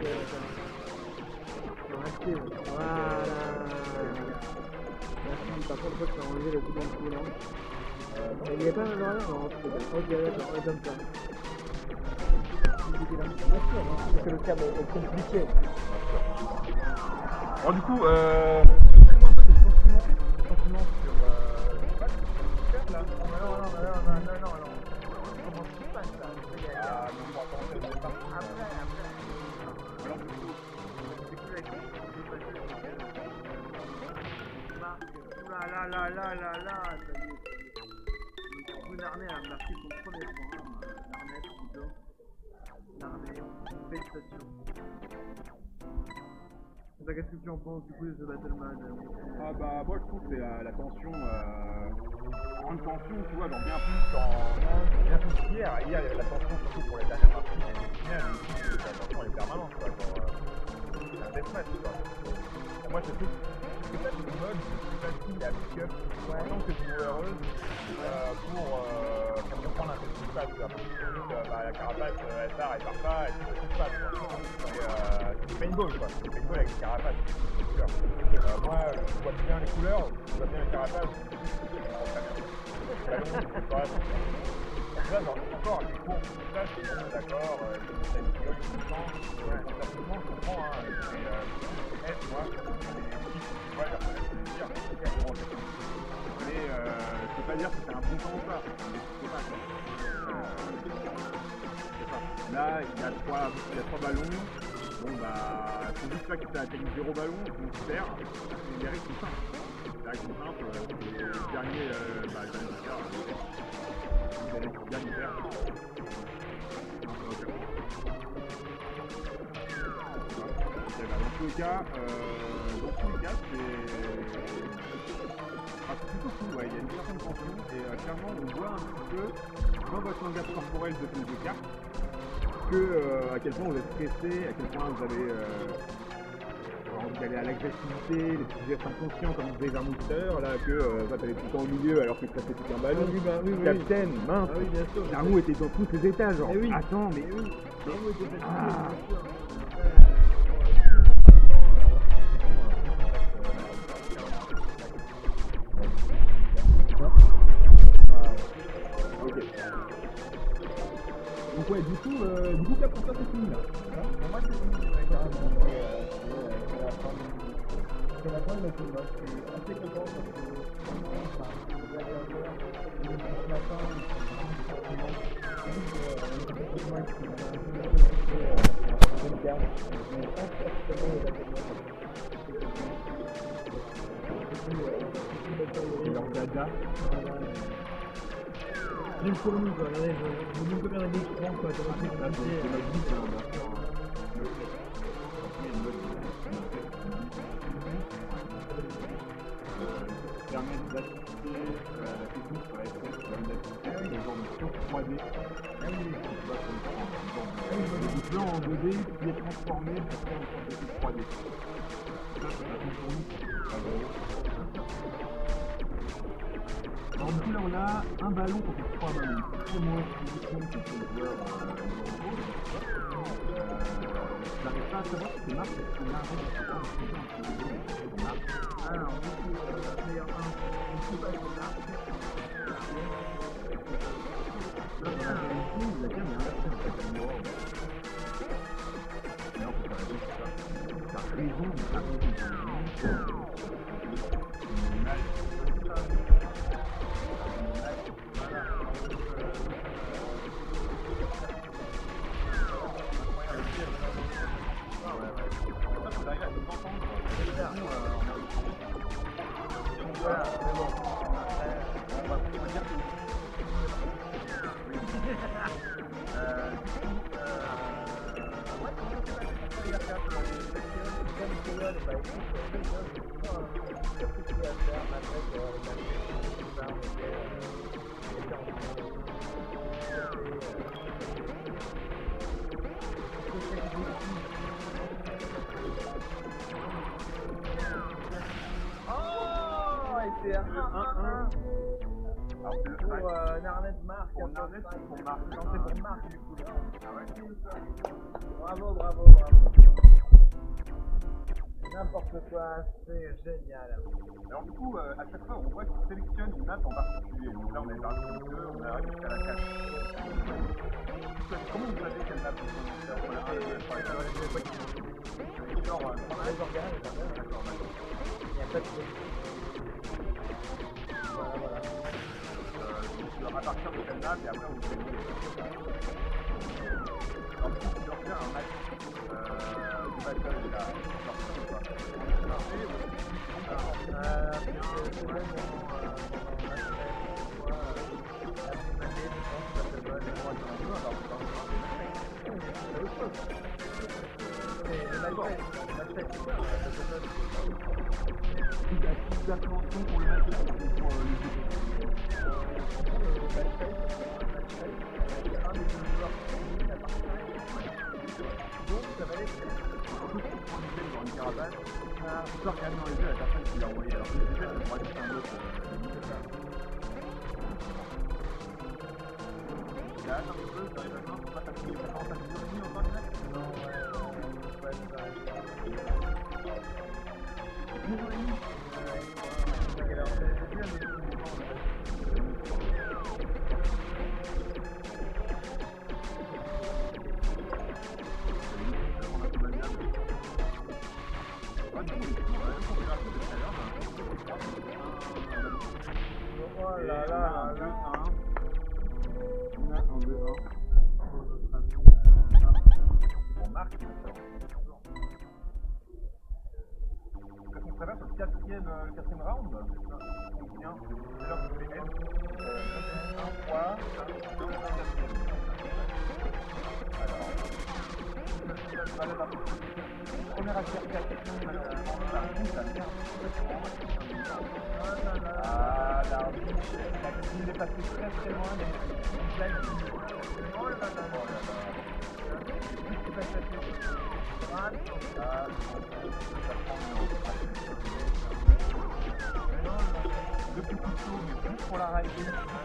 Active. Voilà. Merci. Par contre, je crois que tu as enlevé le bouton de coulant. Il n'y a pas un arrière? Non, c'est bien. Ok, d'accord, on est comme ça. Parce que le câble est compliqué. Bon, du coup, montrez-moi un peu tes sentiments sur là. Non. Comment tu passes là? Ah, non, pas encore, c'est pas. Après. Alors, Là, ça y est. Vous Narnet a marqué son premier point. Narnet, plutôt. Narnet, félicitations. Qu'est-ce que tu en penses du coup de ce Battleman? ah bah moi je trouve que c'est la tension, grande tension, tu vois, dans bien plus qu'hier. Hier il y avait la tension surtout pour les dernières parties, mais les finales, la tension est permanente, quoi, genre, c'est un deathmatch, quoi. Et moi je trouve que ça c'est le mode plus facile à pick-up, tant que tu es heureuse, pour comprendre un peu ce qui se passe, tu vois, parce que la carapace, elle part, elle part pas, et tout ce qui se passe, quoi. C'est du paintball, quoi, c'est du paintball avec des carapaces. Moi, je vois bien les couleurs, je vois bien les carapaces, là, encore, les cours, tout ça, je suis d'accord, ça me gueule tout le temps, personnellement, je comprends, hein, mais moi, les équipes, tu vois, la première, c'est de dire, mais je peux pas dire que c'est un bon temps ou pas, c'est pas, quoi. Là, il y a trois ballons. Bon bah, faut juste pas que tu atteignes 0 ballon, donc super. Les règles sont simples. Les règles sont simples, et le dernier buteur, vous allez bien y faire. Dans tous les cas, c'est plutôt cool, ouais, il y a une certaine tension, et clairement on voit un petit peu dans votre langage corporel de ces deux cartes, à quel point vous êtes stressé, à quel point vous avez envie d'aller à l'agressivité, les petits gestes inconscients comme disait Vermouth tout à l'heure, là que t'allais tout le temps au milieu alors que tu restais plus qu'un ballon. Oui. Capitaine, mince, Ah oui, bien sûr. Vermouth était dans tous ses états, genre, oui. attends, mais oui. Vermouth était fatigué, bien sûr. Donc ouais, du coup, là pour toi c'est fini là. Pour moi c'est fini, carrément. C'est la fin de la combat. Je suis assez content parce que vraiment, les gladiateurs, ce matin, Et leur dada. J'ai une fourmi quoi, regardez, je me dis que faire des écrans quoi, ça va être compliqué. Permet d'assister la technique sur la FPS sur une des genre de 3D. Du plan en 2D qui est transformé pour faire une sorte de 3D. Ça, c'est la fourmi. Alors du coup là on a un ballon contre 3 ballons. C'est moi qui c'est le joueur j'arrive pas à savoir si c'est Marc ou si c'est Marc. Alors, du coup, player 1, on ne sait pas si c'est Marc. Là, dans la réalité, la cam est inversée en fait à l'endroit. Là, on peut faire la chose, c'est ça. T'as raison, mais t'as raison. Voilà, mais bon, après, on va dire que... C'est 1-1-1 pour Narnet Marc. Pour Narnet ou pour Marc? Non, c'est pour Marc du coup. Ah ouais. Bravo. N'importe quoi, c'est génial. Alors du coup, à chaque fois, on voit qu'il sélectionne une map en particulier. Donc là, on est parti de 2, on est arrivé jusqu'à la 4. Comment vous savez quelle map vous commencez à faire? Genre, on a les organes, d'accord, Il n'y a pas de voilà. Donc, à partir de quelle map, et après, vous faites alors du coup, tu dois faire un match du battle, là, d'appréhension pour le match ou pour le jeu. Donc ça va être surtout pour prendre une dans une caravane, tu peux regarder dans les yeux la personne qui l'a envoyé. Alors que le budget, ça pourrait être un autre là, un petit peu, tu arrives à voir, ça commence à finir encore une match. Non, Oh là là, on a un 2-1. On marque. Est-ce qu'on traverse le quatrième round? On vient, c'est l'heure de les M. 1, 3, 4. Alors, première adversaire, malheureusement, ça pousse à faire ah, la grille est passée très très loin, mais oh là là là là là. Qu'est-ce qui passe là-dessus? deux petits couteaux, mais plus pour la railler.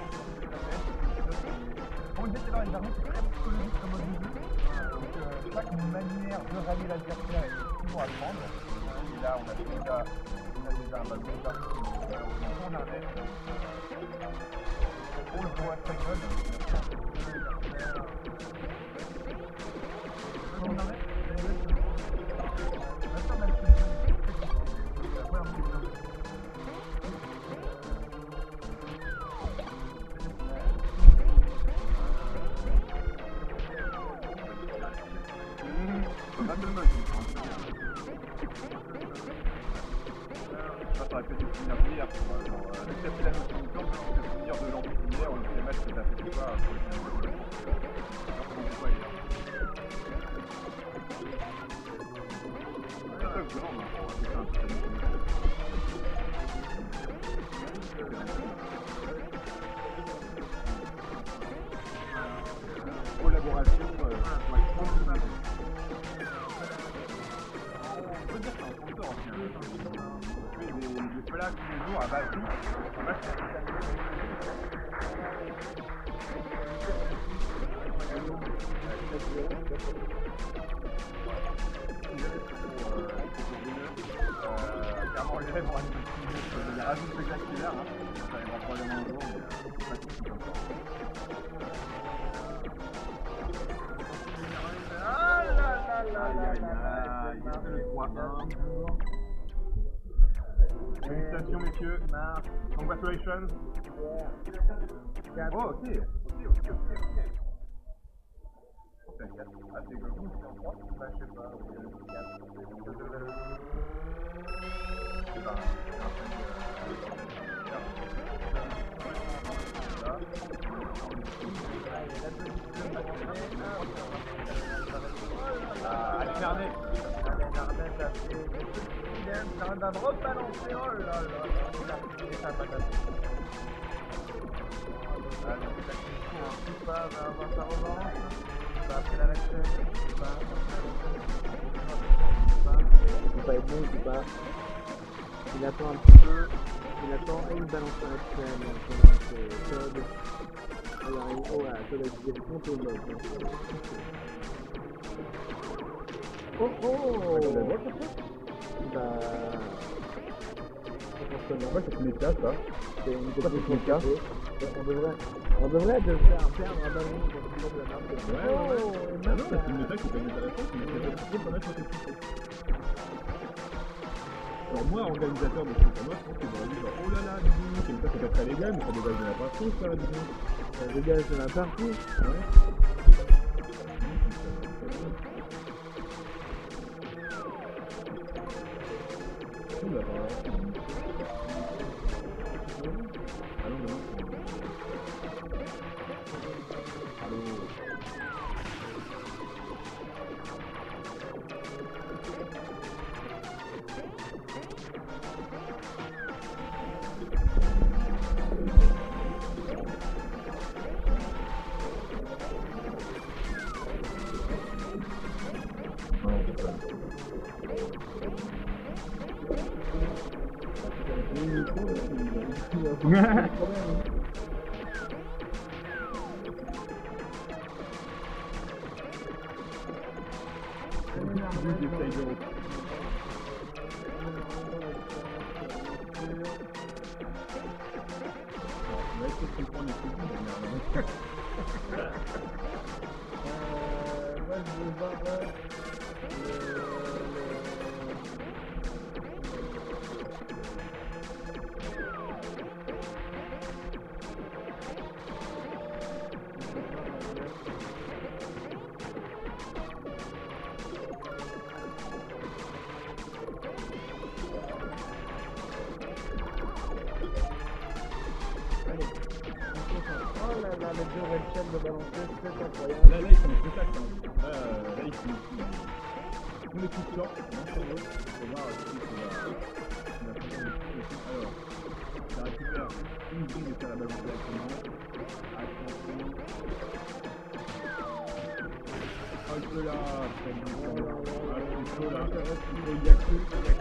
Pour une vétéran des armées, c'est très psychologique comme mode de jeu. Donc chaque manière de rallier l'adversaire est toujours à prendre. Et là, on a déjà un ballon on arrête. Oh, le gros espagnol. On arrête. Ça aurait peut-être une finir pour accepter la notion de temps, parce que finir de l'empire, on fait les matchs que t'as fait pas pour les c'est ça que je demande, c'est un peu collaboration, on peut dire que c'est un sponsor ancien. Des plats tous les jours à base d'où on va faire clairement les rêves vont être il rajoute spectaculaire, ça arrivera probablement un jour, mais c'est pas tout comme ça. Ah là là là là là, il y a le 3-1. Félicitations messieurs, congratulations. Oh ok. Ah c'est que vous c'est en 3? Bah je sais pas, c'est pas allez Narnet, ça fait ça va rebalancer, oh là là, ça va pas va avoir sa revanche, va après la vaccine, c'est pas être bon, c'est pas. Il attend un petit peu, il attend et il balance la vaccine, c'est Todd. Alors, oh là, Todd a dit le compte au mode. Oh oh! Bah. Pourquoi c'est méta ça? C'est une Pourquoi c'est méta? On devrait te faire perdre un ballon dans le milieu de la map. Ouais. Ah non, c'est une méta qui est pas une intéressante, mais qui est trop pas mal sur tes succès. Alors moi, organisateur de ce tournoi, je pense qu'il m'aurait dit genre, oh là là, dis donc, ça c'est pas très légal, mais ça dégage de la partie, ça, dis donc. Ça dégage de la partie. Ouais. Ouh là, par là. Allô, non. Allô. Moi je veux voir oh là là, les deux red shell de balancer, c'est incroyable. Là, ils sont en spectacle. Là, ils sont tous les coups sortent, l'un sur l'autre, pour voir si alors, ça récupère une grille de faire la balance directement. Attention. Hop là, très bien. Attention là, il y a que.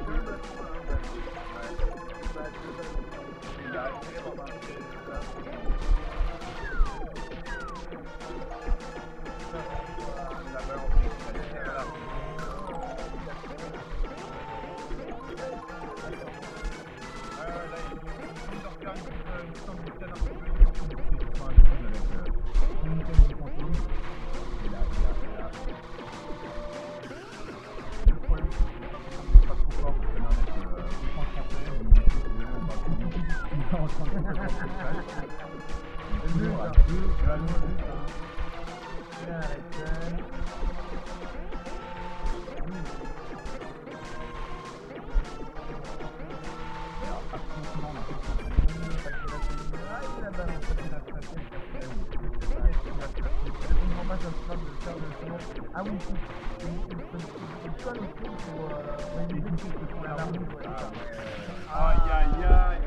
Ah oui, il colle au fond pour éviter que ce soit la roue. Aïe aïe aïe,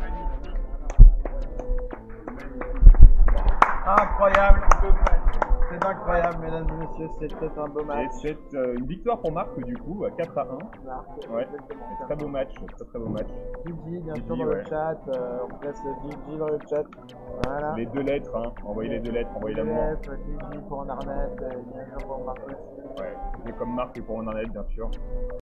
Incroyable, c'est incroyable, mesdames et messieurs, c'était un beau match. Et c'est une victoire pour Marc du coup, à 4-1. Ouais, très beau match, très beau match. Gigi, bien Gigi, sûr, dans le ouais. chat, on place Gigi dans le chat. Voilà. Les 2 lettres, hein. Envoyez les 2 lettres, envoyez l'amour. Gigi pour en Arnett, bien sûr pour Marc aussi. Ouais, c'est comme Marc et pour en Arnett, bien sûr.